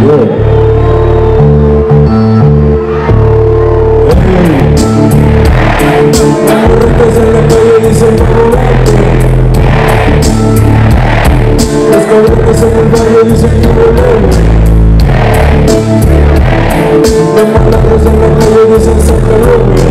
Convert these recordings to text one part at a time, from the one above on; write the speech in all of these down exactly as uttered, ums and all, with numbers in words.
York. Las corrientes en la calle dicen chocolate. Las corrientes en el barrio dicen chocolate. Los malandros en la calle dicen sacarobe.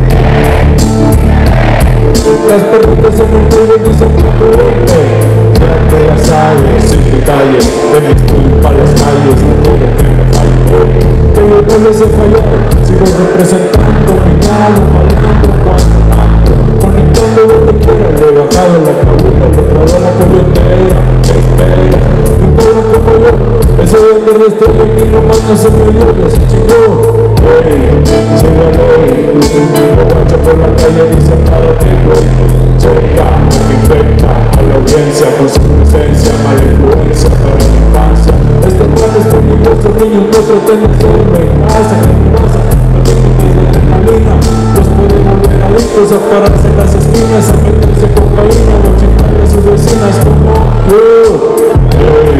Las perritas en el barrio dicen chocolate. Ya te la sabes, sin detalles, de mis culpas las calles, no todo que me falló. Que yo no les he fallado, sigo representando mi lado, bailando cuando ando, conectando donde quiera, le he bajado la cabina, le trago la corrientera, espera, un pobre como yo, ese donde resto de mí nomás no se me dio, se chingó, hey, se la ley, un borracho por la calle dice para ti, güey, checa, me infecta a la audiencia con su presencia, mala influencia para la infancia, este plan es peligroso, niños no traten de sobre casa, ¿qué pasa? No te quites de adrenalina, los pueden volver adictos a pararse en las esquinas, a meterse cocaína o a chingarle a sus vecinas como yo, hey.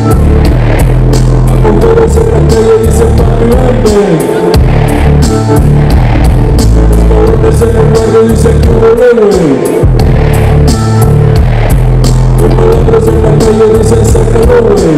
A mujeres en la calle dicen papi vente, los cabrones en el barrio dicen que volé, los malandros en la calle dicen sácalo, güey.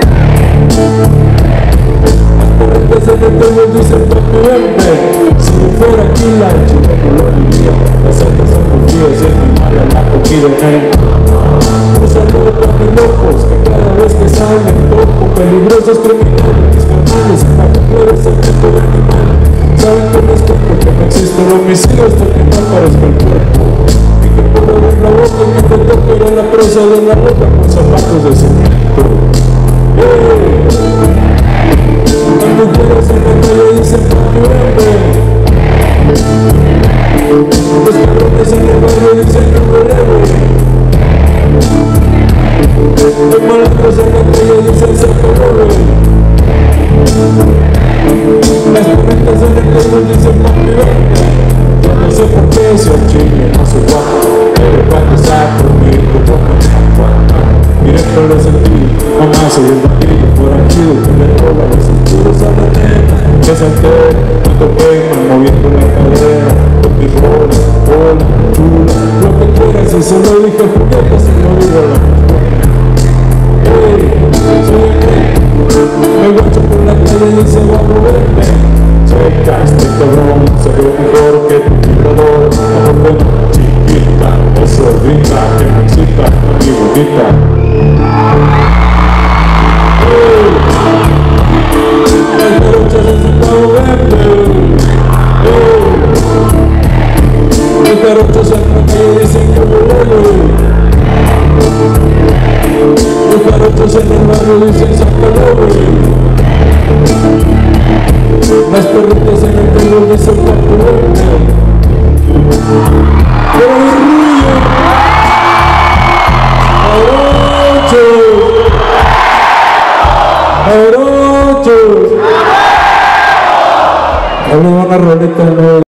Las corrientes en el barrio dicen papi vente. Si yo fuera aquí la chica no lo diría, las altas son confías y es mi mala la cogida en él. Un saludo para mis locos que cada vez que salen toco, peligrosos criminales, mis canales, para mujeres el resto de animal. Saben que no es porque no existe el homicidio hasta que no aparezca el cuerpo. Y que por abrir la boca me intentó que era la presa de la ropa con zapatos de cemento. Hey. Las mujeres en la calle dicen papi vente. Los cabrones en el barrio dicen que volé. Los malandros en la calle dicen sácalo, las corrientes en el barrio dicen papi vente. Yo no sé por qué si el chile no se guapa, pero cuando saco mi cuerpo me aguanta. Directo lo sentí, mamá soy el bandido por aquí, que le roba los cinturos a la nena. Que salté, cuando queman, moviendo la cadera, con mis rolas, hola, chula, lo que quieras, y se lo dije a Julieta, si no digo la respuesta. Hey, soy el rey, me guacho por la calle y se va a moverme. Checa, este cabrón se ve mejor que tu vibrador. Amor bueno, chiquita, eso rica, que me excita, mi bonita. Hey, las jarochas en su pavo verde. Hey, las jarochas en la calle dicen que volé. Los jarochos en el barrio dicen sácalo, las perritas en el pelo dicen papi vente. ¡Pero el ruido! ¡Jarochos! ¡Jarochos! Ahora van a roleta, ¿no?